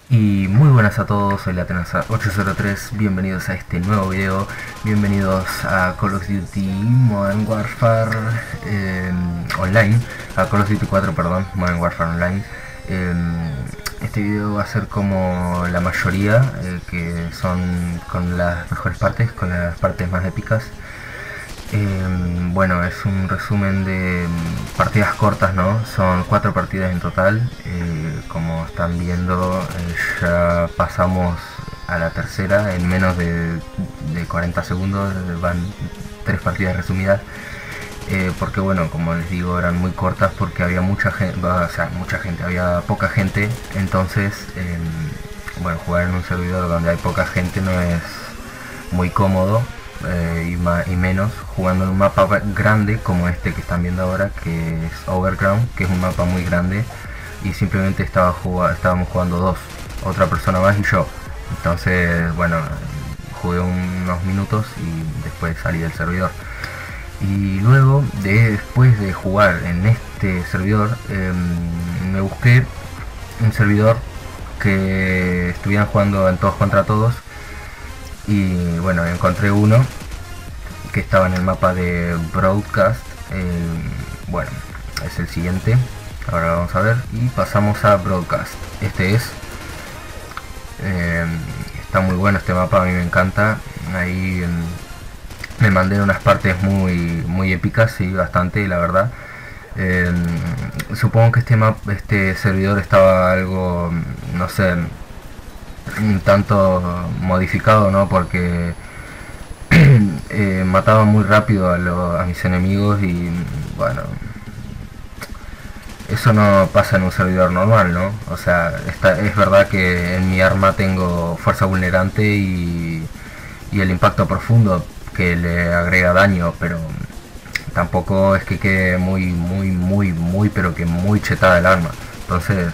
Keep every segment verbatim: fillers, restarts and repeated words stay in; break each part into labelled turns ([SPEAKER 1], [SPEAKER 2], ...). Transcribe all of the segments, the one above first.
[SPEAKER 1] Y muy buenas a todos, soy la Tenaza ocho cero tres, bienvenidos a este nuevo video, bienvenidos a Call of Duty Modern Warfare eh, Online, a Call of Duty cuatro, perdón, Modern Warfare Online. Eh, este video va a ser como la mayoría, eh, que son con las mejores partes, con las partes más épicas. Eh, bueno, es un resumen de partidas cortas, ¿no? Son cuatro partidas en total. Eh, como están viendo, eh, ya pasamos a la tercera en menos de, de cuarenta segundos. Van tres partidas resumidas. Eh, porque bueno, como les digo, eran muy cortas porque había mucha gente, o sea, mucha gente, había poca gente. Entonces, eh, bueno, jugar en un servidor donde hay poca gente no es muy cómodo. Eh, y, ma y menos jugando en un mapa grande como este que están viendo ahora, que es Overground, que es un mapa muy grande, y simplemente estaba jugando, estábamos jugando dos, otra persona más y yo. Entonces, bueno, jugué unos minutos y después salí del servidor. Y luego, de, después de jugar en este servidor, eh, me busqué un servidor que estuvieran jugando en todos contra todos. Y bueno, encontré uno que estaba en el mapa de Broadcast. Eh, bueno, es el siguiente. Ahora vamos a ver y pasamos a Broadcast. Este es. Eh, está muy bueno este mapa, a mí me encanta. Ahí eh, me mandé unas partes muy muy épicas, sí, bastante, la verdad. Eh, supongo que este map, este servidor estaba algo, no sé, un tanto modificado, ¿no? Porque eh, mataba muy rápido a, lo, a mis enemigos y bueno, eso no pasa en un servidor normal, ¿no? O sea, está, es verdad que en mi arma tengo fuerza vulnerante y, y el impacto profundo que le agrega daño, pero tampoco es que quede muy, muy, muy, muy, pero que muy chetada el arma. Entonces...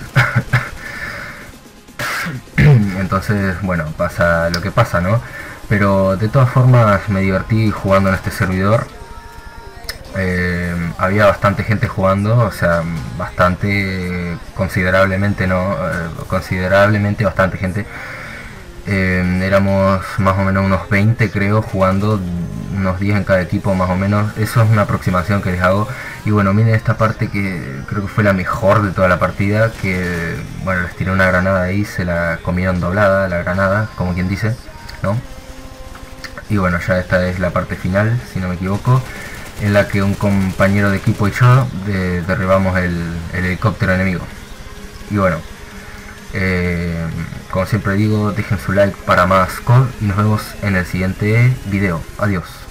[SPEAKER 1] entonces bueno, pasa lo que pasa, ¿no? Pero de todas formas me divertí jugando en este servidor. Eh, había bastante gente jugando, o sea, bastante, considerablemente, no, eh, considerablemente bastante gente. Eh, éramos más o menos unos veinte, creo, jugando, unos diez en cada equipo más o menos. Eso es una aproximación que les hago. Y bueno, miren esta parte que creo que fue la mejor de toda la partida, que bueno, les tiré una granada ahí, se la comieron doblada la granada, como quien dice, ¿no? Y bueno, ya esta es la parte final, si no me equivoco, en la que un compañero de equipo y yo de, derribamos el, el helicóptero enemigo. Y bueno, eh, como siempre digo, dejen su like para más C O D y nos vemos en el siguiente video. Adiós.